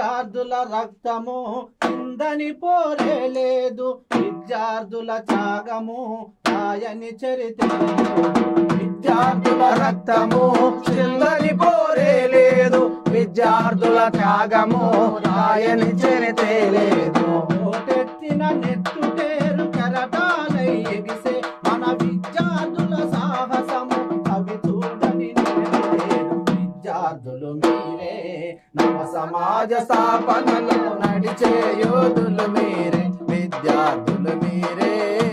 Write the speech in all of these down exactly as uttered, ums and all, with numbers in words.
విద్యార్థుల రక్తము కిందని పోరే లేదు, విద్యార్థుల త్యాగము రాయని చరిత్ర. విద్యార్థుల రక్తము కిందని పోరే లేదు, విద్యార్థుల త్యాగము రాయని చరిత్ర లేదు. ఓటెత్తిన నెత్తుటేరు కెరటాలై ఎగిసే మన విద్యార్థుల సాహసము అవి చూడని నేడు. విద్యార్థులు మీరే నవ సమాజ స్థాపనలో నడిచే యోధులు మీరే, విద్యార్థులు మీరే.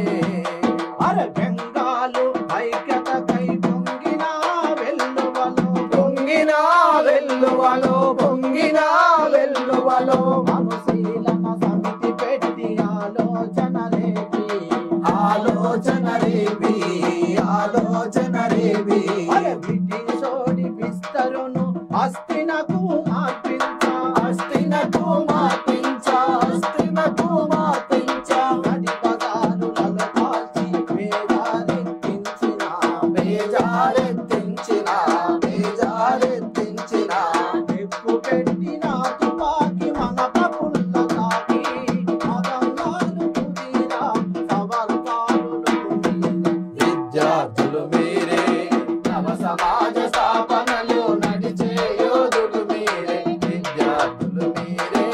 అరే బెంగాలు ఐక్యతకై పొంగిన వెల్లువలో, పొంగిన వెల్లువలో, పొంగిన వెల్లువలో అనుశీలన సమితి పెట్టి ఆలోచన రేపి, ఆలోచన రేపి, ఆలోచన రేపి. అరే బ్రిటిషోడి విస్తరును అస్థినకు మార్పించ, అస్థినకు మార్పించ, అస్థినకు మార్పించ. నది బజారులలో కాల్చి బేజారెత్తించిన, బేజారెత్తించిన, బేజారెత్తించిన. ఎక్కు పెట్టిన తుపాకి మన తపుల్ల తాకి, మదంగాలు కుదిరా సవర్గాలులు కుమిరే. విద్యార్థులు మీరే నవ సమాజ స్థాపనలో నడిచే యోధులు మీరే, విద్యార్థులు మీరే.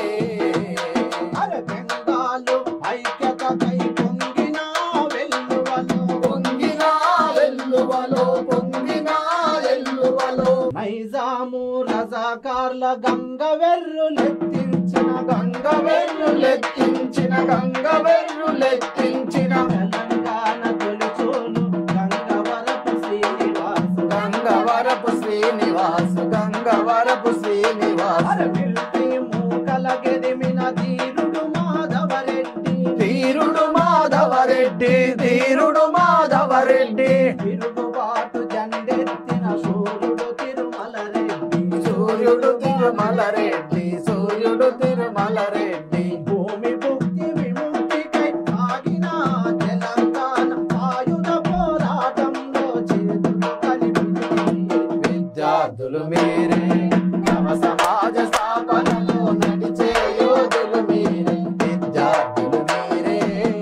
అరే బెంగాలు ఐక్యతకై పొంగిన వెల్లువలో, పొంగిన వెల్లువలో, పొంగిన వెల్లువలో నైజాము రజాకార్ల గంగవెర్రులెత్తించిన, గంగవెర్రులెత్తించిన, గంగవెర్రులెత్తించిన. తెలంగాణ తొలిచూలు గంగవరపు శ్రీనివాసు, గంగవరపు శ్రీనివాసు, గంగవరపు శ్రీనివాసు. అరే మిల్టీ మూకల గెదిమిన ధీరుడు మాధవరెడ్డి, ధీరుడు మాధవరెడ్డి, ధీరుడు మాధవరెడ్డి. తిరుగుబాటు జెండెత్తిన సూర్యుడు తిరుమల రెడ్డి, సూర్యుడు తిరుమల రెడ్డి, సూర్యుడు తిరుమల రెడ్డి. భూమి భుక్తి విముక్తికై ఆగిన తెలంగాణ ఆయుధ పోరాటంలో చేతులు కలిపి. విద్యార్థులు మీరే నవ సమాజ స్థాపనలో నడిచే యోధులు మీరే, విద్యార్థులు మీరే.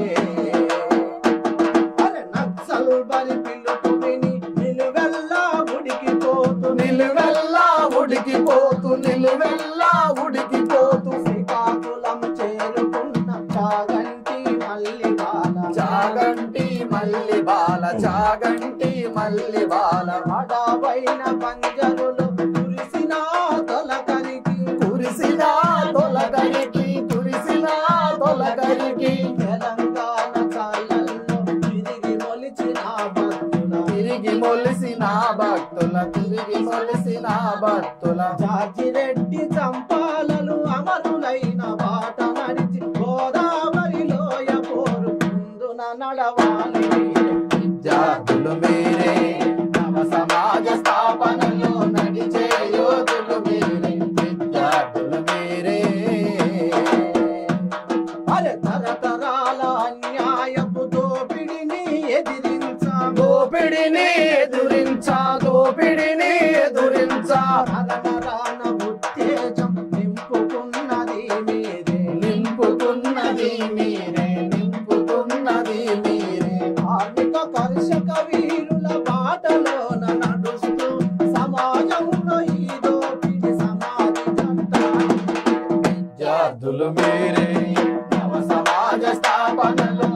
అరే నక్సల్ బలి పిలుపు విని నిలువెల్లా ఉడికిపోతు, నిలువెల్లా ఉడికిపోతూ, నిలువెల్లా ఉడికిపోతూ. శ్రీకాకుళం చేరుకున్న చాగంటి మల్లిబాల, చాగంటి మల్లి బాల, చాగంటి మల్లి బాల. అడవైన బంజరులు కురిసిన తొలకరికి, కురిసిన తొలగరికి, కురిసిన తొలగరికి. తెలంగాణ చాలల్లో తిరిగి మొలిచిన భక్తుల, తిరిగి మొలిసిన భక్తుల, తిరిగి మొలిసిన భక్తుల. జార్జిరెడ్డి చంపాలలు అమరులైన బాట నడిచి గోదావరి లోయ పోరు ముందున నడవాలి. విద్యార్థులు మీరే నవ సమాజ స్థాపనలో నడిచే యోధులు మీరే, విద్యార్థులు మీరే. అరే తరతరాల అన్యాయపు దోపిడిని ఎదిరించా, దోపిడిని ఎదురించా, దోపిడిని ఎదురించా. నరనరాన ఉత్తేజం నింపుకున్నది మీరే, నింపుకున్నది మీరే, నింపుకున్నది మీరే. కార్మిక కర్షక వీరుల బాటలోన నడుస్తూ సమాజంలో ఈ దోపిడి సమాధి చట్టాన్ని. విద్యార్థులు మీరే నవ సమాజ స్థాపనలో